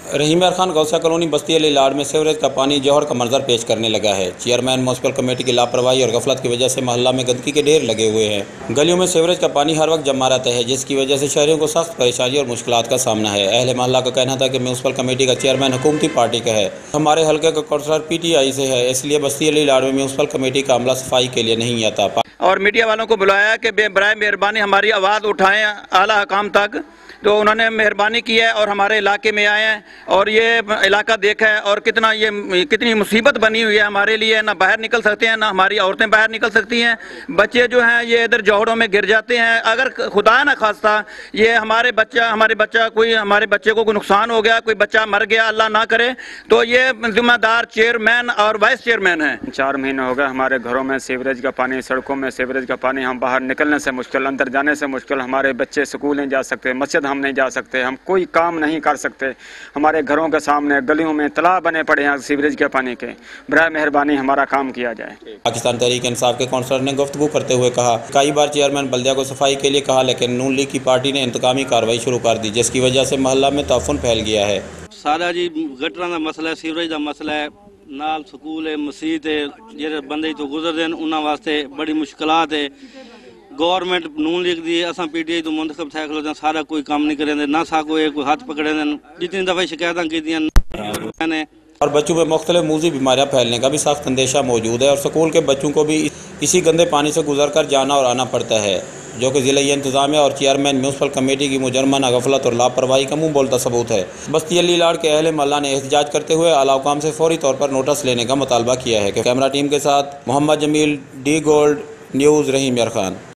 رحیم یار خان غوثیہ colony بستی علی لاڈ میں sewerage کا پانی جوہر کا منظر پیش کرنے لگا ہے۔ چیئرمین میونسپل کمیٹی کی لاپرواہی اور غفلت کی وجہ سے محلہ میں گندگی کے ڈھیر لگے ہوئے ہیں۔ گلیوں میں سیوریج کا پانی ہر وقت جمع رہتا ہے، جس کی وجہ سے شہریوں کو سخت پریشانی اور مشکلات کا سامنا ہے۔ اہل محلہ کا کہنا تھا کہ میونسپل کمیٹی کا چیئرمین حکومتی پارٹی کا ہے، ہمارے حلقے کا کونسلر پی ٹی آئی سے ہے، اس لیے بستی علی لاڈ میں میونسپل کمیٹی کا عملہ صفائی کے لیے نہیں آتا۔ اور میڈیا والوں کو بلایا کہ برائے مہربانی ہماری آواز اٹھائیں اعلیٰ حکام تک، تو انہوں نے مہربانی کی ہے اور ہمارے علاقے میں آئے ہیں اور یہ علاقہ دیکھا ہے اور کتنی مصیبت بنی ہوئی ہے ہمارے لیے۔ نہ باہر نکل سکتے ہیں، نہ ہماری عورتیں باہر نکل سکتی ہیں، بچے جو ہیں یہ ادھر جوہڑوں میں گر جاتے ہیں۔ اگر خدا نہ خواستہ یہ ہمارے بچے کو کوئی نقصان ہو گیا، کوئی بچہ مر گیا، اللہ نہ کرے، تو یہ ذمہ دار چیئرمین اور وائس چیئرمین ہیں۔ 4 مہینے ہو گئے ہمارے گھروں میں سیوریج کا پانی، سڑکوں میں سیوریج کا پانی، ہم باہر نکلنے سے مشکل، اندر جانے سے مشکل، ہمارے بچے سکول نہیں جا سکتے، مسجد ہم نہیں جا سکتے، ہم کوئی کام نہیں کر سکتے، ہمارے گھروں کے سامنے گلیوں میں تالاب بنے پڑے ہیں سیوریج کے پانی کے۔ برائے مہربانی ہمارا کام کیا جائے۔ پاکستان تحریک انصاف کے کونسلر نے گفتگو کرتے ہوئے کہا، کئی بار چیئرمین بلدیہ کو صفائی کے لیے کہا، لیکن نون لیگ کی پارٹی نے انتقامی کارروائی شروع کر دی، جس کی وجہ سے محلہ میں تعفن پھیل گیا ہے۔ سارا جی گٹراں دا مسئلہ ہے، سیوریج دا مسئلہ ہے، نال سکول ہے، مسجد ہے، جڑے بندے تو گزرتے ہیں انہاں واسطے بڑی مشکلات ہے۔ گورنمنٹ نون لیگ دی اساں پی ٹی آئی تو منتخب تھے کھلوتے ہیں، سارا کوئی کام نہیں کریں دے، نہ سا کوئی ہاتھ پکڑے دیں، جتنی دفعہ شکایتاں کیتیاں نے۔ اور بچوں میں مختلف موذی بیماریاں پھیلنے کا بھی سخت اندیشہ موجود ہے اور سکول کے بچوں کو بھی اسی گندے پانی سے گزر کر جانا اور آنا پڑتا ہے، جو کہ ضلعی انتظامیہ اور چیئرمین میونسپل کمیٹی کی مجرمانہ غفلت اور لاپرواہی کا منہ بولتا ثبوت ہے۔ بستی علی لاڈ کے اہل محلہ نے احتجاج کرتے ہوئے اعلیٰ حکام سے فوری طور پر نوٹس لینے کا مطالبہ کیا ہے۔ کیمرہ ٹیم کے ساتھ Muhammad Jamil, D gold news, Rahim Yar Khan.